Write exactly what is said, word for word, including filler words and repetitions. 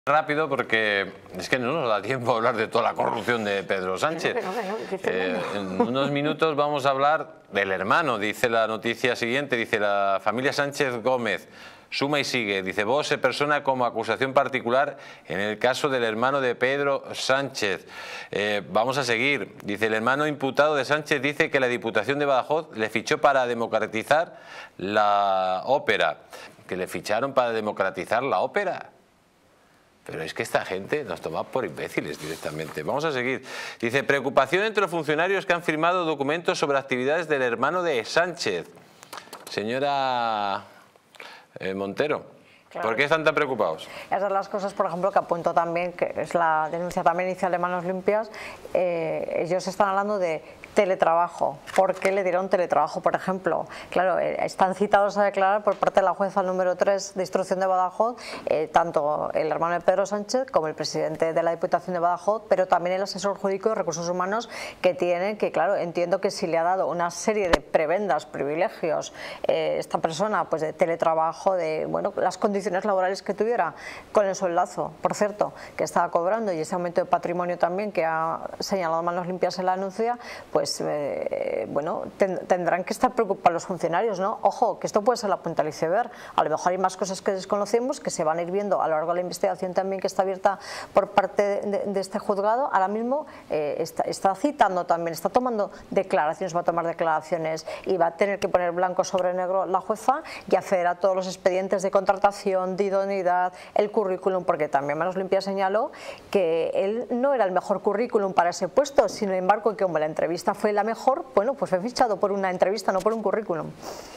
Rápido, porque es que no nos da tiempo a hablar de toda la corrupción de Pedro Sánchez. Que no, que no, que no, que Eh, en unos minutos vamos a hablar del hermano, dice la noticia siguiente, dice la familia Sánchez Gómez, suma y sigue, dice Vox se persona como acusación particular en el caso del hermano de Pedro Sánchez. Eh, vamos a seguir, dice el hermano imputado de Sánchez dice que la Diputación de Badajoz le fichó para democratizar la ópera, que le ficharon para democratizar la ópera. Pero es que esta gente nos toma por imbéciles directamente. Vamos a seguir. Dice, preocupación entre los funcionarios que han firmado documentos sobre actividades del hermano de Sánchez. Señora eh, Montero, Claro. ¿por qué están tan preocupados? Esas son las cosas, por ejemplo, que apunto también, que es la denuncia también inicial de Manos Limpias. Eh, ellos están hablando de teletrabajo. ¿Por qué le dieron teletrabajo, por ejemplo? Claro, eh, están citados a declarar por parte de la jueza número tres de instrucción de Badajoz, eh, tanto el hermano de Pedro Sánchez como el presidente de la Diputación de Badajoz, pero también el asesor jurídico de recursos humanos que tiene, que claro, entiendo que si le ha dado una serie de prebendas, privilegios, eh, esta persona, pues de teletrabajo, de, bueno, las condiciones laborales que tuviera, con el sueldazo, por cierto, que estaba cobrando, y ese aumento de patrimonio también que ha señalado Manos Limpias en la anuncia, pues pues eh, bueno, ten, tendrán que estar preocupados los funcionarios, ¿no? Ojo, que esto puede ser la punta del iceberg. A lo mejor hay más cosas que desconocemos que se van a ir viendo a lo largo de la investigación también que está abierta por parte de, de este juzgado. Ahora mismo eh, está, está citando también, está tomando declaraciones, va a tomar declaraciones y va a tener que poner blanco sobre negro la jueza y acceder a todos los expedientes de contratación, de idoneidad, el currículum, porque también Manos Limpias señaló que él no era el mejor currículum para ese puesto, sin embargo que como la entrevista fue la mejor, bueno, pues fue fichado por una entrevista, no por un currículum.